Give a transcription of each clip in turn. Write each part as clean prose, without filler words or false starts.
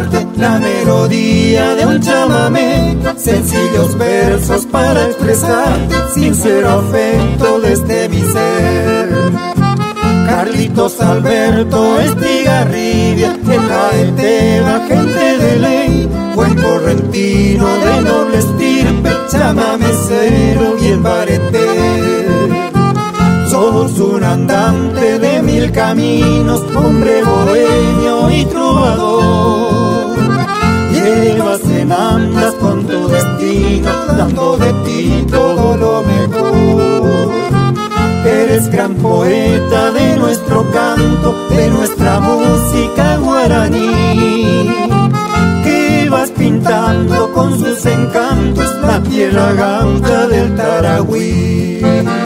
cantarte la melodía de un chamamé, sencillos versos para expresarte sincero afecto desde mi ser. Carlitos Alberto Estigarribia, en la etera gente de ley, buen correntino de noble estirpe, chamamecero bien bareté. Sos un andante de mil caminos, hombre bohemio y trovador. Llevas en andas con tu destino, dando de ti todo lo mejor. Eres gran poeta de nuestro canto, de nuestra música guaraní, que vas pintando con sus encantos la tierra gaucha del Tarahui.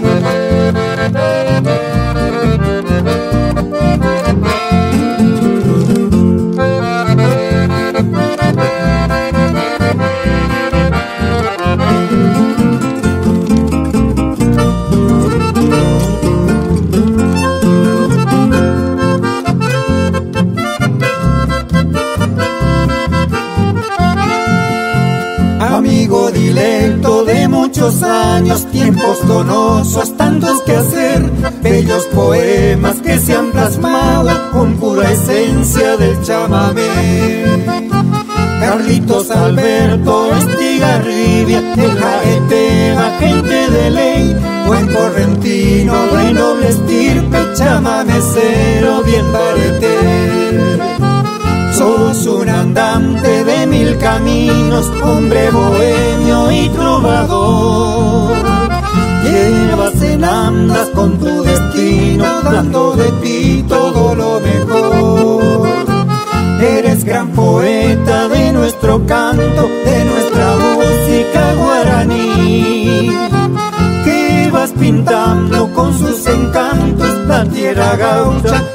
Amigo dilecto de muchos años, tiempos donosos, tantos que hacer, bellos poemas que se han plasmado con pura esencia del chamamé. Carlitos Alberto Estigarribia, en la etera gente de ley, buen correntino de noble estirpe, chamamecero bien bareté. Sos un andante de mil caminos, hombre bohemio y trovador. Llevas en andas con tu destino, dando de ti todo lo mejor. Eres gran poeta de nuestro canto, de nuestra música guaraní, que vas pintando con sus encantos la tierra gaucha